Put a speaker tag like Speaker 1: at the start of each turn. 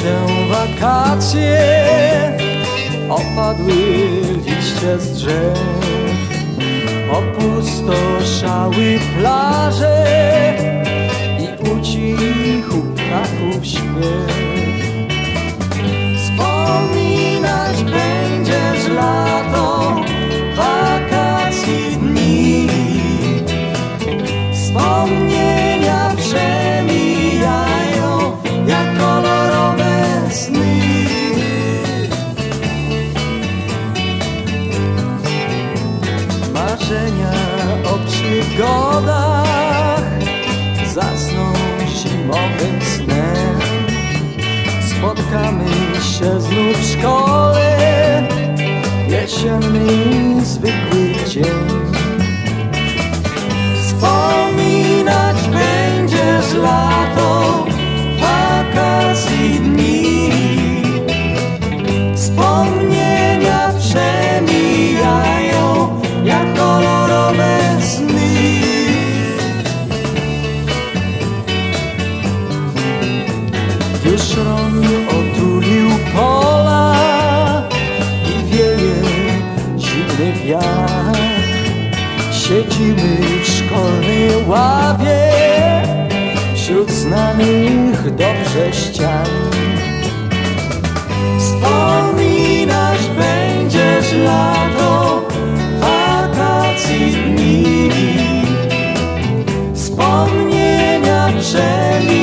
Speaker 1: się wakacje, opadły liście z drzew, opustoszały plaże i ucichł ptaków śpiew. Wspominać będziesz lato, wakacji dni, wspomnienia przemijają jak kolorowe sny. Marzenia o przygodach zasną zimowym snem. Spotkamy się znów w szkole, jesienny zwykły dzień. Wspominać będziesz lato, wakacji dni, wspomnienia przemijają jak kolorowe sny. Już rąk otulił pola i wieje zimny wiatr. Siedzimy w szkolnej ławie wśród znanych dobrze ścian. Wspominać będziesz lato, wakacji dni, wspomnienia przemijają